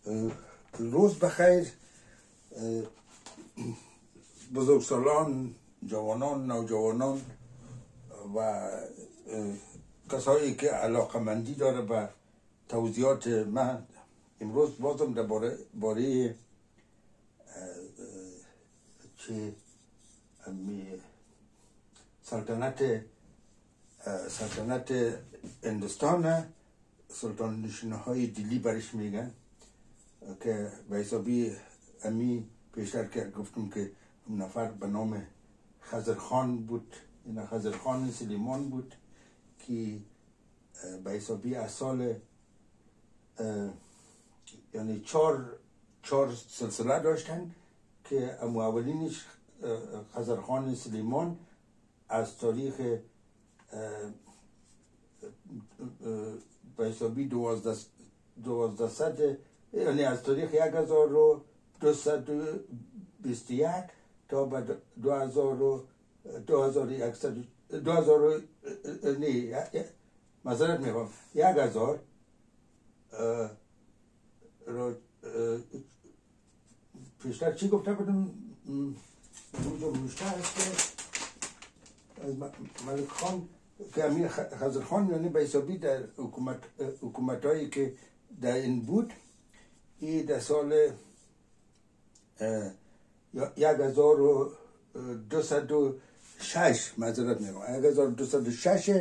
روز بخیر بزرگسالان، جوانان، نوجوانان و کسایی که علاقمندی داره به توضیحات من. امروز بازم درباره چه سلطنت هندوستان، سلطان نشینه های دلی برش میگن که به حسابی امی پیشتر که گفتم که نفر به نام خضرخان بود، این خضرخان سلیمان بود که به حسابی از سال یعنی چهار سلسله داشتن که اولینش خضرخان سلیمان از تاریخ به حسابی 1200 یعنی از تاریخ 1221 تا به 2000 نه معذرت میخوام 1000 پیشتر چی گفته بودم اونجا روشته هست که از ملک خان که امیر خضرخان یعنی به حسابی در حکومت هایی که در این بود، این در سال 1206 معذرت میخوام 1206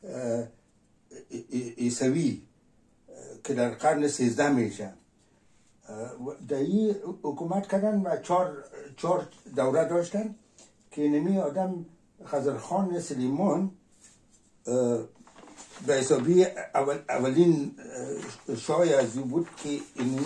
عیسوی که در قرن 13 میشه در این حکومت کردن و چهار دوره داشتن که اینمی آدم خضرخان سلیمان به حسابی اولین شاه از او بود که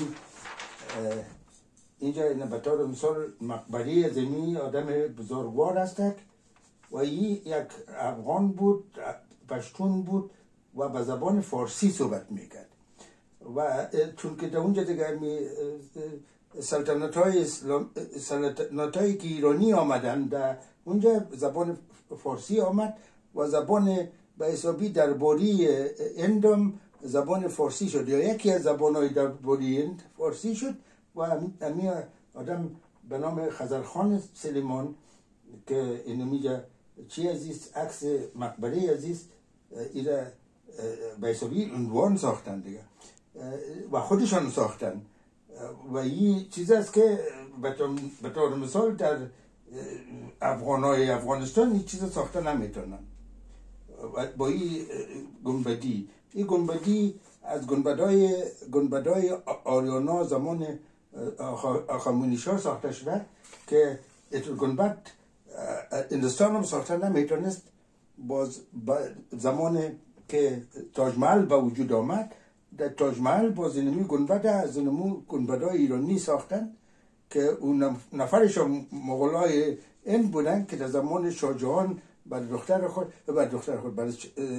اینجا به طور مثال مقبره زمین آدم بزرگوار است و این یک افغان بود، پشتون بود و به زبان فارسی صحبت میکرد و چون که در اونجا دیگر سلطنت هایی که ایرانی آمدن در اونجا زبان فارسی آمد و زبان به حسابی درباری هندم زبان فارسی شد یا یکی از زبانهای درباری هند فارسی شد و همین آدم به نام خضرخان سلیمان که اینمیجا چی عزیز عکس مقبره عزیز ایره به حسابی عنوان ساختن دیگه و خودشان ساختن و این چیز است که به طور مثال در افغانهای افغانستان این چیز ساخته نمیتونن با این گنبدی از گنبدهای آریانا زمان آخامنشا ساخته شده که اتو گنبد هندوستان هم ساخته نمیتونست. باز زمان که تاج محل به وجود آمد در تاج محل باز اینمی گنبد از اینمو گنبدهای ایرانی ساختن که اون نفرش مغولای هند بودن که در زمان شاه جهان برای دختر خود برای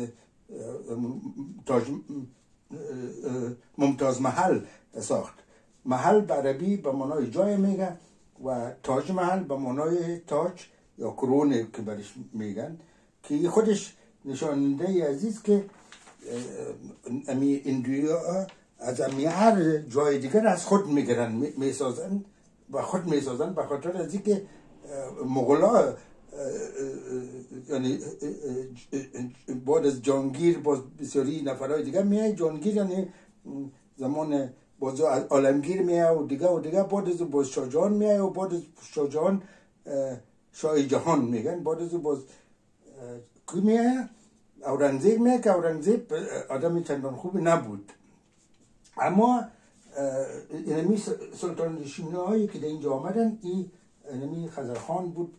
ممتاز محل ساخت. محل به عربی به معنای جای میگن و تاج محل به معنای تاج یا کرونه که برش میگن که خودش نشاننده عزیز که امی اندویا از امی هر جای دیگر از خود میگرن میسازن و خود میسازن به خاطر از اینکه مغولا یعنی بعد از جهانگیر باز بسیاری نفرهای دیگر میای. جهانگیر یعنی زمان باز عالمگیر میای و دیگه بعد از باز شاه جهان میای و بعد از شاه جهان شاه جهان میگن. بعد از باز کی میای؟ اورنگزیب میای که اورنگزیب آدم چندان خوبی نبود، اما اینمی سلطان نشینه هایی که در اینجا آمدن اینمی خضرخان بود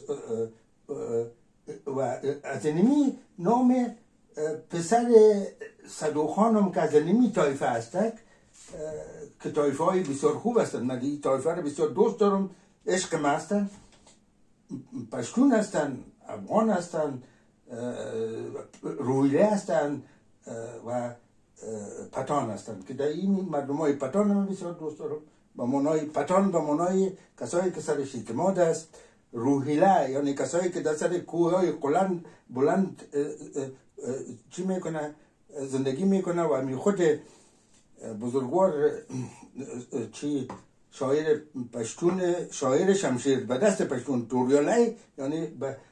و از اینمی نام پسر صدوخان هم که از اینمی طایفه هستند که طایفه های بسیار خوب هستند. من این طایفه را بسیار دوست دارم، عشق من هستند. پشتون هستند، افغان هستند، روهیله هستند و پتان هستند که در این مردم های پتان هم بسیار دوست دارم. با معنای پتان به معنای کسایی که سرش اعتماد است. روهیله یعنی کسایی که در سر کوه های بلند چی میکنه زندگی میکنه و می خود بزرگوار چی شاعر پشتون، شاعر شمشیر به دست پشتون توریالی، یعنی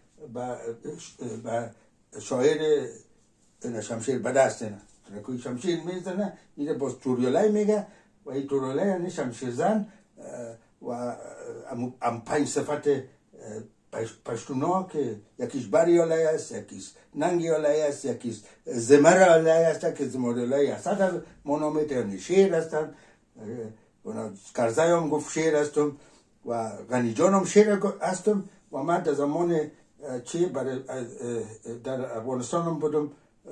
به شاعر شمشیر به دست نه رکوی شمشیر میزنه، اینه باز توریالی میگه و این توریالی یعنی شمشیر زن و ام 5 صفت پشتونا که یکیش بریالی است، یکیش ننگیالی است، یکیش زمرالی است که زمرالی است در منامت یعنی شیر هستن. کرزای هم گفت شیر هستم و غنی جان هم شیر هستم و من در زمان چی در افغانستان هم بودم،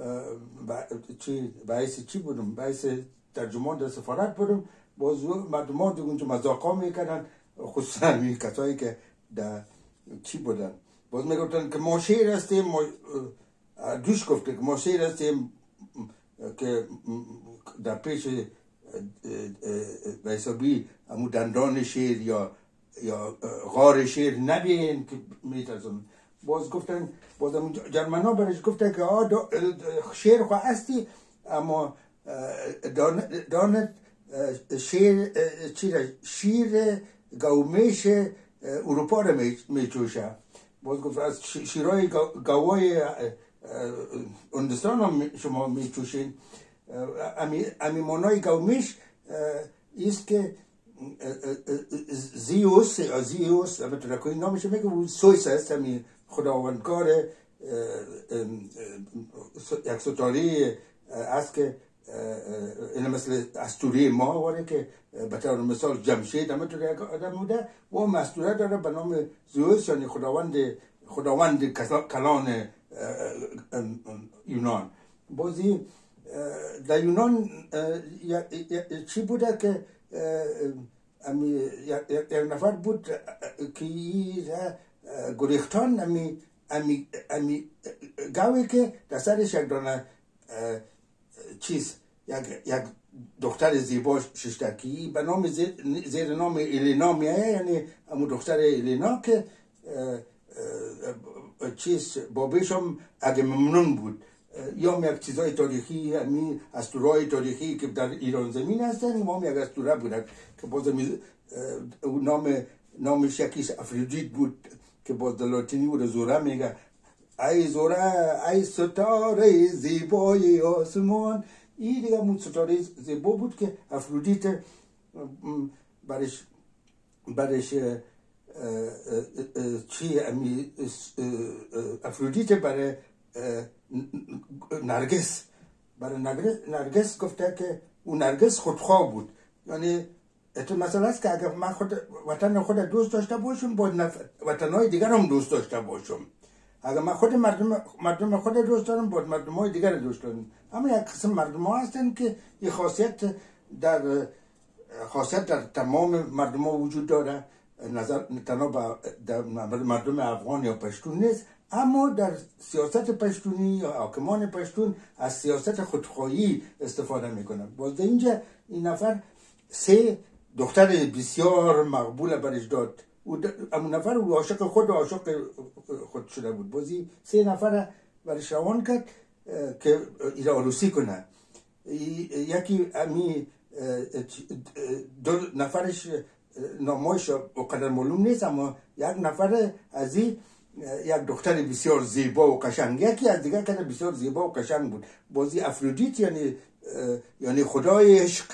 باعث چی بودم، باعث ترجمان در سفارت بودم. باز مردم ها اونجا مذاقا میکردن، خصوصا این کسایی که در چی بودن، باز میگفتن که ما شیر هستیم، دوش گفته که ما شیر هستیم که در پیش به حسابی همون دندان شیر یا غار شیر نبین که میترسن. باز گفتن، باز همون جرمن ها برش گفتن که شیر خواه هستی اما دانت شیر گومیش اروپا رو میچوشه. باز گفت از شیرهای گوای هندوستان هم شما میچوشین. امی مانای گومیش ایست که زیوس البته رکوی نامش میگه سویس هست، همی خداوندگار یک ستاره است که این مثل اسطوره ما واره که به طور مثال جمشید همینطور یک آدم بوده و اسطوره داره به نام زیوس، یعنی خداوند کلان یونان. بازی در یونان چی بوده که یک نفر بود که گریختان امی گاوی که در سرش یک دانه چیز یک دختر زیبا ششتکی به نام زیر نام الینا میایه، یعنی امو دختر الینا که چیز بابیش هم اگه ممنون بود یا یک چیزای تاریخی، همین اسطوره‌های تاریخی که در ایران زمین هستن، ما هم یک اسطوره بودن که باز نامش یکیش افرودیت بود که باز در لاتینی بود زوره میگه ای زوره ای ستاره زیبای آسمان. این دیگه همون ستاره زیبا بود که افرودیت برش چی افرودیت برای نرگس گفته که اون نرگس خودخواه بود. یعنی مثلا است که اگر من وطن خود دوست داشته باشم باید وطنهای دیگر هم دوست داشته باشم. اگر من خود مردم خود دوست دارم باید مردم های دیگر دوست دارم. اما یک قسم مردم ها هستن که این خاصیت در تمام مردم ها وجود داره، تنها در مردم افغان یا پشتون نیست، اما در سیاست پشتونی یا حاکمان پشتون از سیاست خودخواهی استفاده میکنن. باز اینجا این نفر 3 دختر بسیار مقبول برش داد. اون نفر او عاشق خود شده بود. بازی 3 نفر برش روان کرد که ایره عروسی کنه. یکی امی 2 نفرش نامایش اقدر معلوم نیست، اما یک نفر از یک دختر بسیار زیبا و قشنگ، یکی از دیگر که بسیار زیبا و قشنگ بود. بازی افرودیت یعنی خدای عشق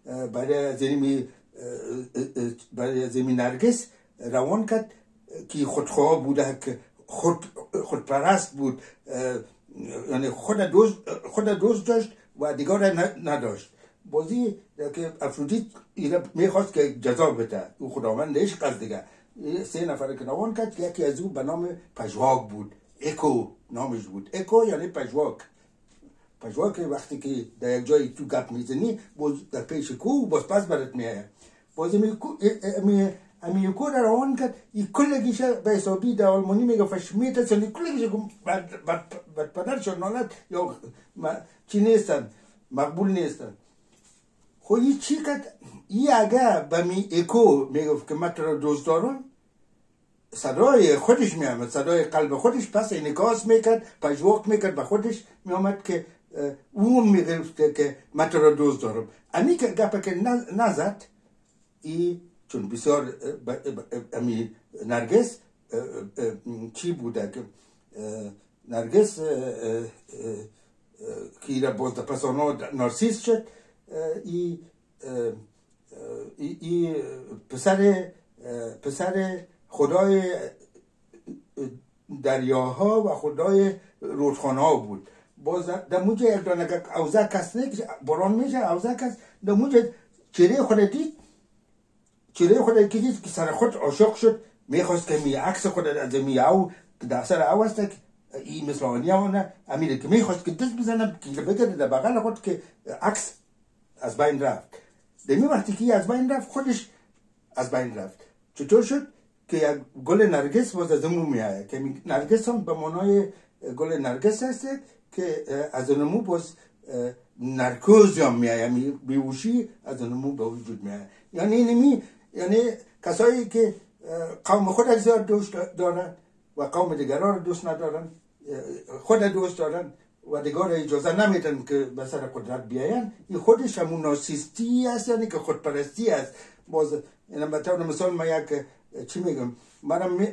برای زمین نرگس روان کرد که خودخواه بوده، که خودپرست بود، یعنی خود دوست داشت و دیگر نداشت. بازی که افرودیت میخواست که جزا بده، او خداوند عشق از دیگه 3 نفر که روان کرد. یکی از او به نام پژواک بود، اکو نامش بود. اکو یعنی پژواک وقتی که در یک جایی تو گپ میزنی باز در پیش کو باز پس برات میایه. باز امی اکو را روان کرد. این کلگیش به حسابی در آلمانی میگه فشمیت، یعنی کلگیش بد پدرشان نالد یا چی نیستن، مقبول نیستن. خویی چی کرد؟ ای اگه به می اکو میگفت که من تو را دوست دارم، صدای خودش میامد، صدای قلب خودش، پس انعکاس میکرد، پژواک میکرد به خودش میامد که اون میگفت که من تو را دوست دارم. امی که گپه که نزد ای چون بسیار امی نرگس چی بوده که نرگس که را باز پسانا نارسیس شد. ای پسر خدای دریاها و خدای رودخانه ها بود. باز در موجه یک دانه اوزه کس نه که باران میشه اوزه کس در موجه چهره خود دید که دید که سر خود عاشق شد. میخواست که می عکس خود از می او در سر او است که این مثل آنیانه امیره که میخواست که دست بزنم که بگرده در بغل خود که عکس از بین رفت. دمی وقتی که از بین رفت خودش از بین رفت. چطور شد که یک گل نرگس باز از امو میایه که نرگس هم به معنای گل نرگس هست که از نمو باز نرکوز هم میایه بیوشی از نمو به وجود میایه. یعنی کسایی که قوم خود زیاد دوست دارن و قوم دیگران رو دوست ندارن، خود دوست دارن و دیگر اجازه نمیدن که به سر قدرت بیاین، این خودش همون نارسیستی است، یعنی که خودپرستی است. باز این مثال ما یک چی میگم،